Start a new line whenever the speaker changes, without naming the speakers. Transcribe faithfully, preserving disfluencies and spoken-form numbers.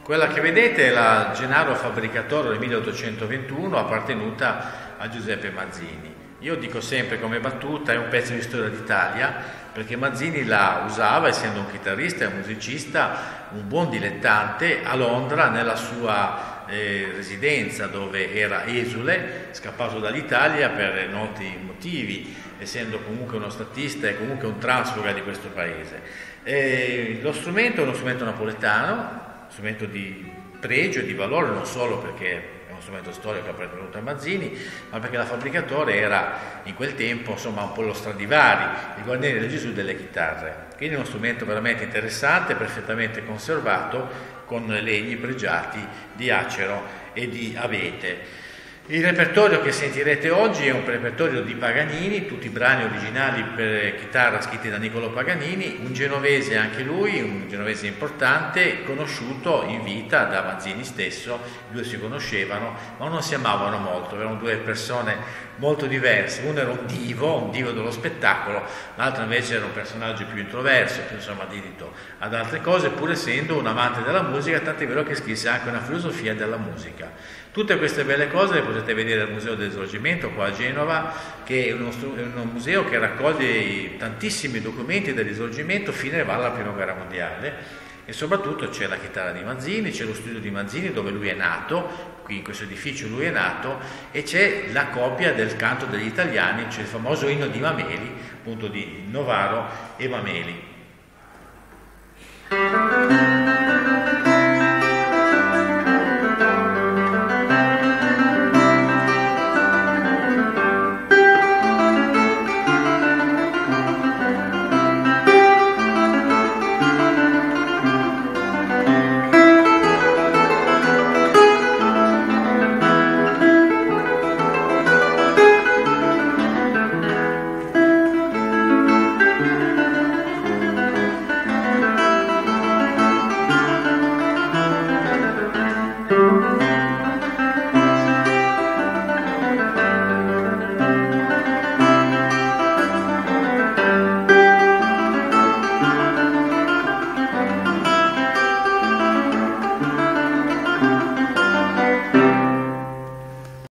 Quella che vedete è la Gennaro Fabbricatore del milleottocentoventuno, appartenuta a Giuseppe Mazzini. Io dico sempre come battuta, è un pezzo di storia d'Italia, perché Mazzini la usava, essendo un chitarrista e un musicista, un buon dilettante, a Londra nella sua eh, residenza, dove era esule, scappato dall'Italia per noti motivi, essendo comunque uno statista e comunque un transfuga di questo paese. E lo strumento è uno strumento napoletano, strumento di pregio e di valore, non solo perché è uno strumento storico appartenuto a Mazzini, ma perché la Fabbricatore era in quel tempo insomma un po' lo Stradivari, il Guarnieri del Gesù delle chitarre. Quindi è uno strumento veramente interessante, perfettamente conservato, con legni pregiati di acero e di abete. Il repertorio che sentirete oggi è un repertorio di Paganini, tutti i brani originali per chitarra scritti da Niccolò Paganini, un genovese anche lui, un genovese importante, conosciuto in vita da Mazzini stesso. I due si conoscevano, ma non si amavano molto, erano due persone molto diverse. Uno era un divo, un divo dello spettacolo, l'altro invece era un personaggio più introverso, più insomma dedito ad altre cose, pur essendo un amante della musica, tant'è vero che scrisse anche una filosofia della musica. Tutte queste belle cose le potete vedere al Museo del Risorgimento qua a Genova, che è uno, un museo che raccoglie tantissimi documenti del Risorgimento fino ad arrivare alla Prima Guerra Mondiale, e soprattutto c'è la chitarra di Mazzini, c'è lo studio di Mazzini dove lui è nato, qui in questo edificio lui è nato, e c'è la copia del canto degli italiani, c'è il famoso inno di Mameli, appunto di Novaro e Mameli.